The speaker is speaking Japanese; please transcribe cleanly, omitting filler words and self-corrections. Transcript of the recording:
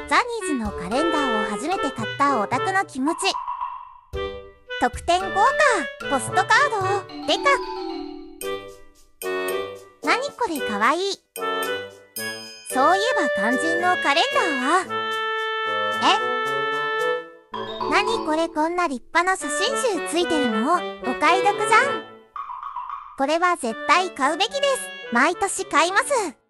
ザニーズのカレンダーを初めて買ったオタクの気持ち。特典豪華ポストカードでか。何これかわいい。そういえば肝心のカレンダーは何これ、こんな立派な写真集ついてるの？お買い得じゃん。これは絶対買うべきです。毎年買います。